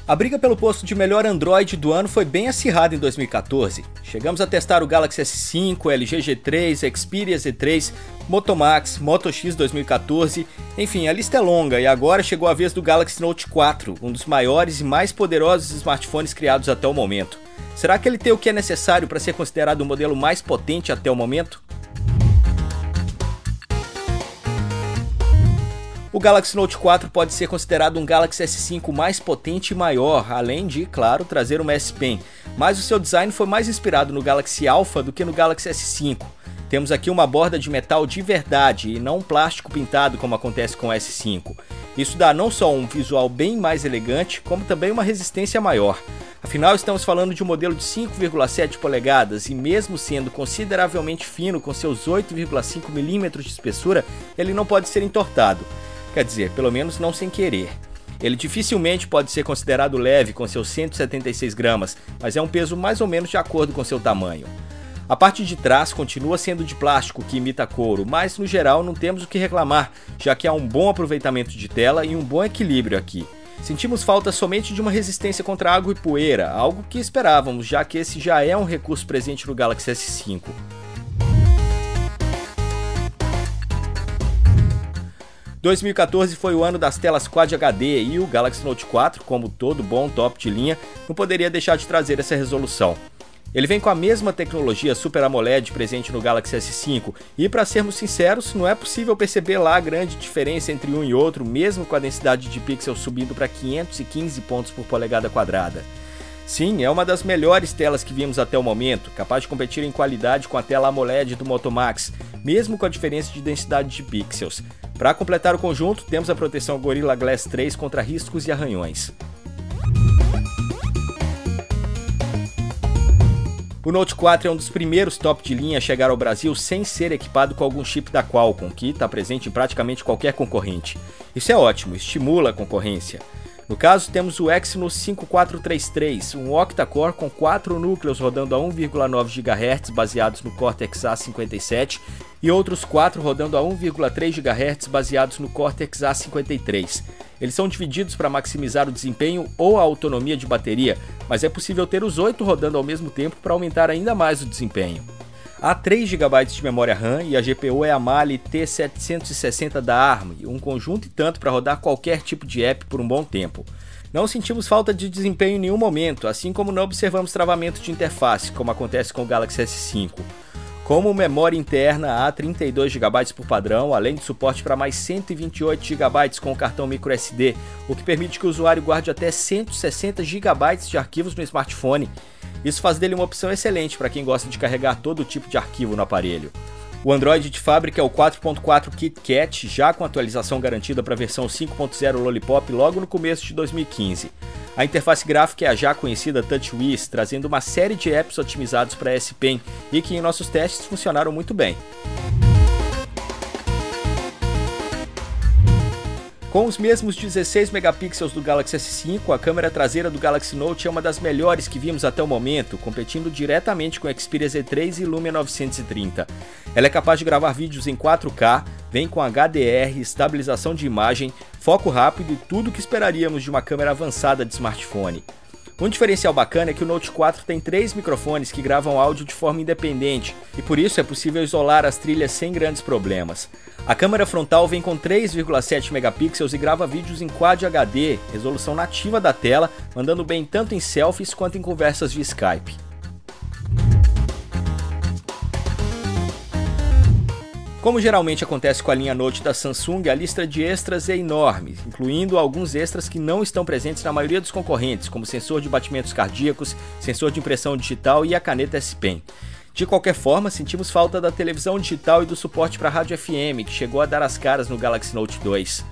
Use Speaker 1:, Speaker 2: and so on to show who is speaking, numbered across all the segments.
Speaker 1: A briga pelo posto de melhor Android do ano foi bem acirrada em 2014. Chegamos a testar o Galaxy S5, LG G3, Xperia Z3, Moto Max, Moto X 2014, enfim, a lista é longa e agora chegou a vez do Galaxy Note 4, um dos maiores e mais poderosos smartphones criados até o momento. Será que ele tem o que é necessário para ser considerado o modelo mais potente até o momento? O Galaxy Note 4 pode ser considerado um Galaxy S5 mais potente e maior, além de, claro, trazer uma S Pen, mas o seu design foi mais inspirado no Galaxy Alpha do que no Galaxy S5. Temos aqui uma borda de metal de verdade e não um plástico pintado como acontece com o S5. Isso dá não só um visual bem mais elegante, como também uma resistência maior. Afinal, estamos falando de um modelo de 5,7 polegadas e mesmo sendo consideravelmente fino com seus 8,5 mm de espessura, ele não pode ser entortado. Quer dizer, pelo menos não sem querer. Ele dificilmente pode ser considerado leve com seus 176 gramas, mas é um peso mais ou menos de acordo com seu tamanho. A parte de trás continua sendo de plástico que imita couro, mas no geral não temos o que reclamar, já que há um bom aproveitamento de tela e um bom equilíbrio aqui. Sentimos falta somente de uma resistência contra água e poeira, algo que esperávamos, já que esse já é um recurso presente no Galaxy S5. 2014 foi o ano das telas Quad HD e o Galaxy Note 4, como todo bom top de linha, não poderia deixar de trazer essa resolução. Ele vem com a mesma tecnologia Super AMOLED presente no Galaxy S5 e, para sermos sinceros, não é possível perceber lá a grande diferença entre um e outro, mesmo com a densidade de pixels subindo para 515 pontos por polegada quadrada. Sim, é uma das melhores telas que vimos até o momento, capaz de competir em qualidade com a tela AMOLED do Moto Max, mesmo com a diferença de densidade de pixels. Para completar o conjunto, temos a proteção Gorilla Glass 3 contra riscos e arranhões. O Note 4 é um dos primeiros top de linha a chegar ao Brasil sem ser equipado com algum chip da Qualcomm, que está presente em praticamente qualquer concorrente. Isso é ótimo, estimula a concorrência. No caso, temos o Exynos 5433, um octa-core com 4 núcleos rodando a 1,9 GHz baseados no Cortex A57 e outros 4 rodando a 1,3 GHz baseados no Cortex A53. Eles são divididos para maximizar o desempenho ou a autonomia de bateria, mas é possível ter os 8 rodando ao mesmo tempo para aumentar ainda mais o desempenho. Há 3 GB de memória RAM e a GPU é a Mali T760 da ARM, um conjunto e tanto para rodar qualquer tipo de app por um bom tempo. Não sentimos falta de desempenho em nenhum momento, assim como não observamos travamento de interface, como acontece com o Galaxy S5. Como memória interna há 32 GB por padrão, além de suporte para mais 128 GB com o cartão microSD, o que permite que o usuário guarde até 160 GB de arquivos no smartphone. Isso faz dele uma opção excelente para quem gosta de carregar todo tipo de arquivo no aparelho. O Android de fábrica é o 4.4 KitKat, já com atualização garantida para a versão 5.0 Lollipop logo no começo de 2015. A interface gráfica é a já conhecida TouchWiz, trazendo uma série de apps otimizados para S Pen e que em nossos testes funcionaram muito bem. Com os mesmos 16 megapixels do Galaxy S5, a câmera traseira do Galaxy Note é uma das melhores que vimos até o momento, competindo diretamente com o Xperia Z3 e Lumia 930. Ela é capaz de gravar vídeos em 4K, vem com HDR, estabilização de imagem, foco rápido e tudo o que esperaríamos de uma câmera avançada de smartphone. Um diferencial bacana é que o Note 4 tem 3 microfones que gravam áudio de forma independente e por isso é possível isolar as trilhas sem grandes problemas. A câmera frontal vem com 3,7 megapixels e grava vídeos em Quad HD, resolução nativa da tela, mandando bem tanto em selfies quanto em conversas via Skype. Como geralmente acontece com a linha Note da Samsung, a lista de extras é enorme, incluindo alguns extras que não estão presentes na maioria dos concorrentes, como sensor de batimentos cardíacos, sensor de impressão digital e a caneta S Pen. De qualquer forma, sentimos falta da televisão digital e do suporte para rádio FM, que chegou a dar as caras no Galaxy Note 2.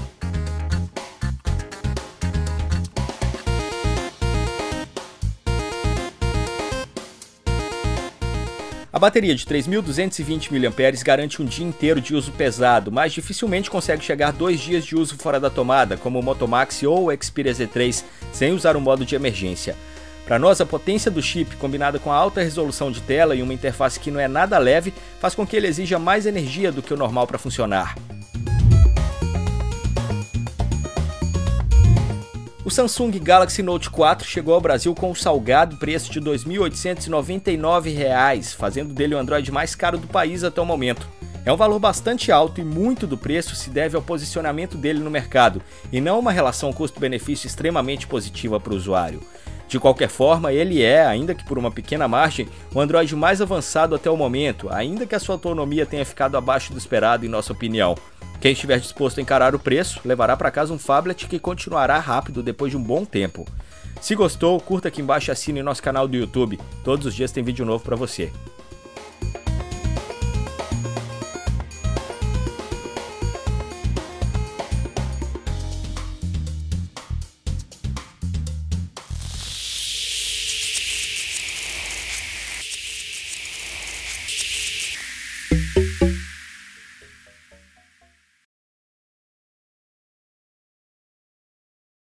Speaker 1: A bateria de 3.220 mAh garante um dia inteiro de uso pesado, mas dificilmente consegue chegar 2 dias de uso fora da tomada, como o Moto Max ou o Xperia Z3, sem usar o modo de emergência. Para nós, a potência do chip, combinada com a alta resolução de tela e uma interface que não é nada leve, faz com que ele exija mais energia do que o normal para funcionar. O Samsung Galaxy Note 4 chegou ao Brasil com o salgado preço de R$ 2.899, fazendo dele o Android mais caro do país até o momento. É um valor bastante alto e muito do preço se deve ao posicionamento dele no mercado, e não uma relação custo-benefício extremamente positiva para o usuário. De qualquer forma, ele é, ainda que por uma pequena margem, o Android mais avançado até o momento, ainda que a sua autonomia tenha ficado abaixo do esperado em nossa opinião. Quem estiver disposto a encarar o preço, levará para casa um phablet que continuará rápido depois de um bom tempo. Se gostou, curta aqui embaixo e assine nosso canal do YouTube. Todos os dias tem vídeo novo para você.